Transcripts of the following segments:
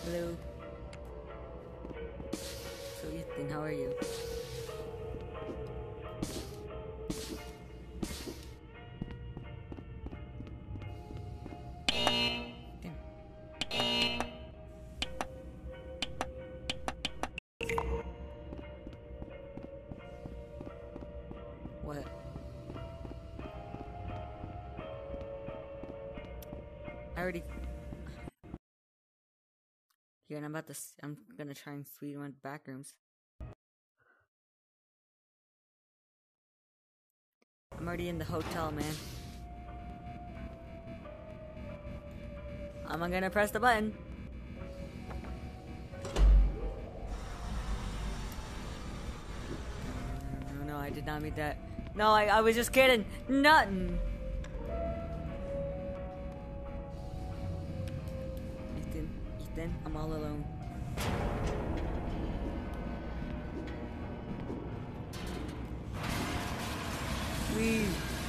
Hello. So Ethan, how are you? Damn. What? I already. Yeah, and I'm gonna try and sweep one of the back rooms. I'm already in the hotel, man. I'm gonna press the button. No, I did not mean that. No, I was just kidding. Nothing. Ethan, I'm all alone. We.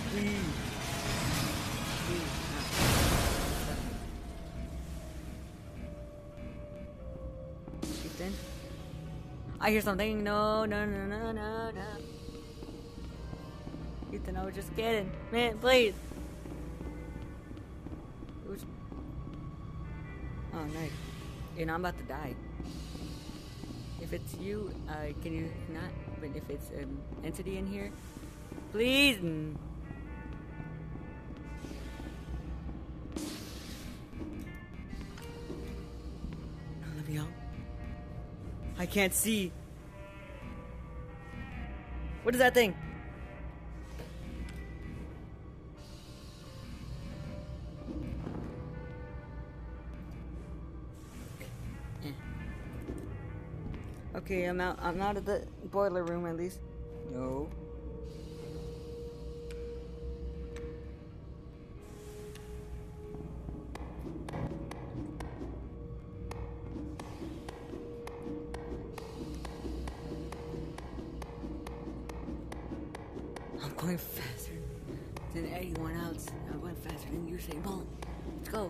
Ethan? I hear something. No. Ethan, I was just kidding. Man, please. Oh, nice. And I'm about to die. If it's you, can you not? But if it's an entity in here, please. Let me out. I can't see. What is that thing? Okay, I'm out of the boiler room at least. No. I'm going faster than anyone else. I'm going faster than Usain Bolt. Let's go.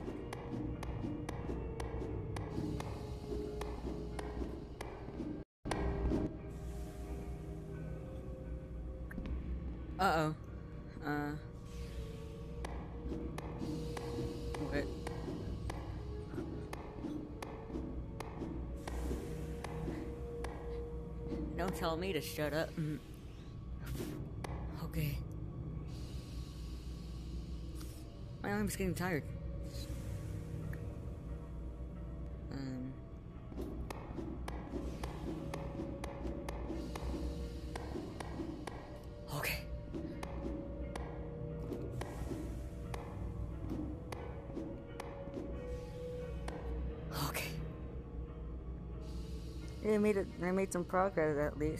Uh-oh. What? Don't tell me to shut up. Okay. My arm's getting tired. Okay. Okay. Yeah, I made some progress at least.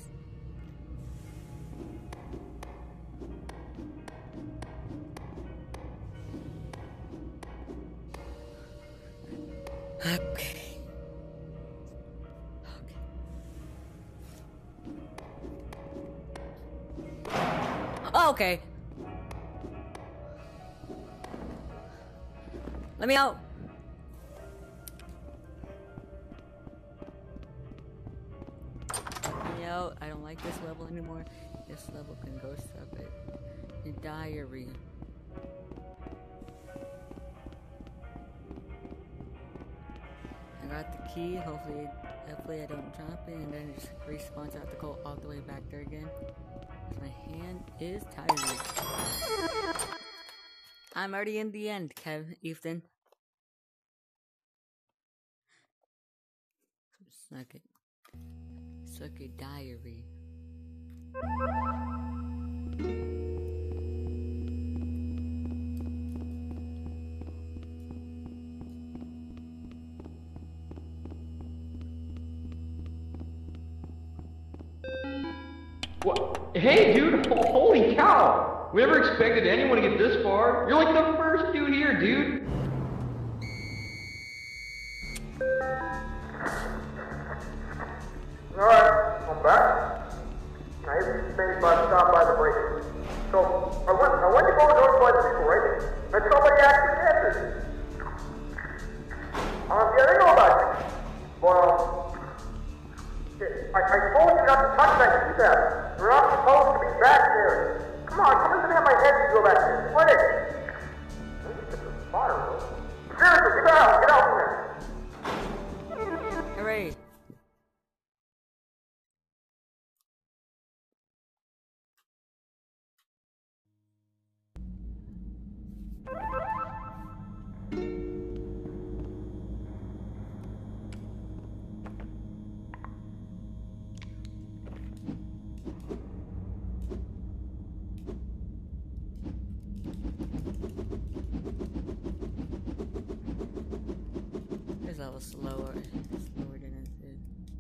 Okay. Oh, okay. Let me out. Let me out. I don't like this level anymore. This level can go sub it. Your diary. I got the key. Hopefully I don't drop it and then it just respawns. I have to go all the way back there again. My hand is tired. I'm already in the end, Ethan. Suck it diary. What? Hey, dude! Holy cow! We never expected anyone to get this far. You're like the first dude here, dude. Alright, I'm back. I even made my stop by the break. So, I went to go notify the people, right? And somebody actually answered. Yeah, they know about you. I told you not to touch that keypad. You're not supposed to be back there. Come on, come and have my head to go back there. Quit it. Seriously, get out from there. Hooray. This level's slower than it is.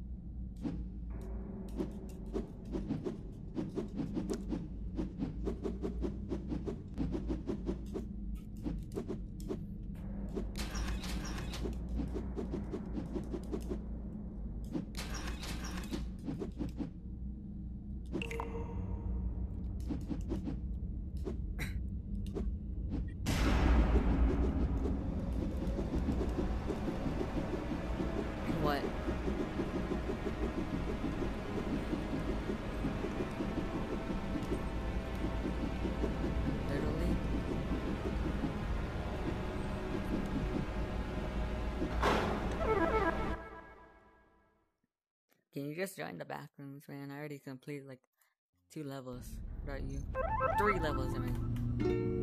What? Literally? Can you just join the back rooms, man? I already completed like 2 levels without you. 3 levels, I mean.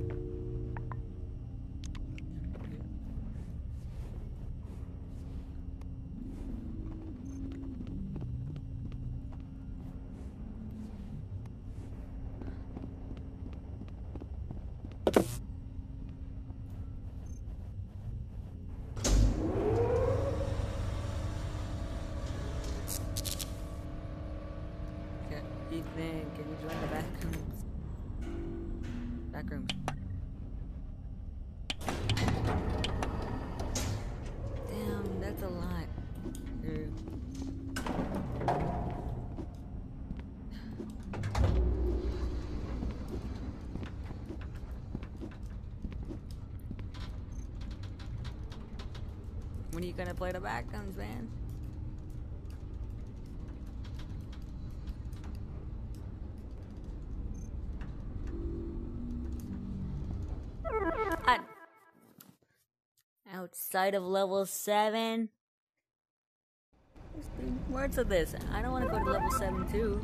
Ethan, can you join the back rooms? Back rooms. Damn, that's a lot. Dude. When are you gonna play the back rooms, man? Outside of level 7? There's 3 words of this. I don't want to go to level 7 too.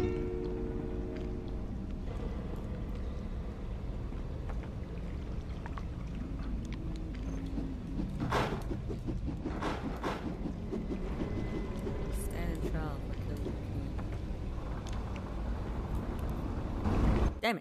Stand and trial for killing the king. Damn it.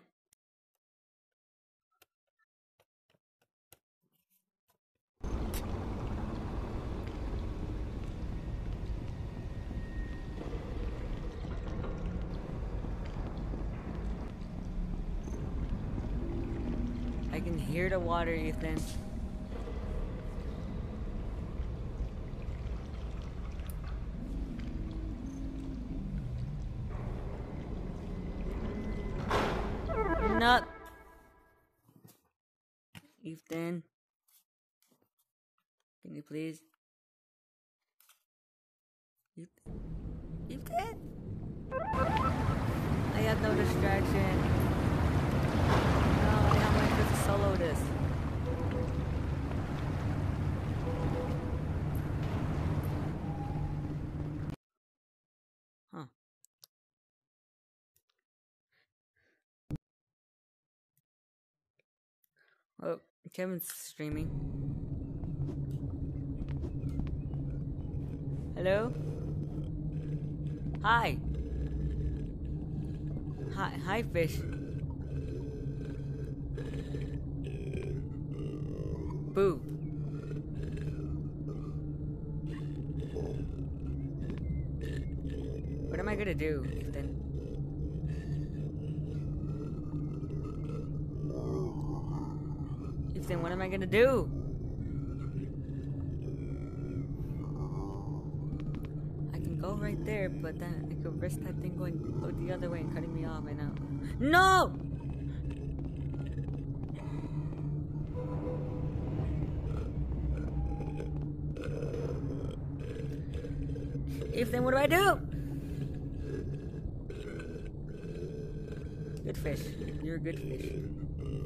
I can hear the water, Ethan. No. Ethan. Can you please? Ethan? I have no distraction. No, I'm going to solo this. Huh. Oh, Kevin's streaming. Hello? Hi. Hi, fish. Boo. What am I gonna do, Ethan? Ethan, what am I gonna do? I can go right there, but then I could risk that thing going the other way and cutting me off right now. No! If then, what do I do? Good fish. You're a good fish.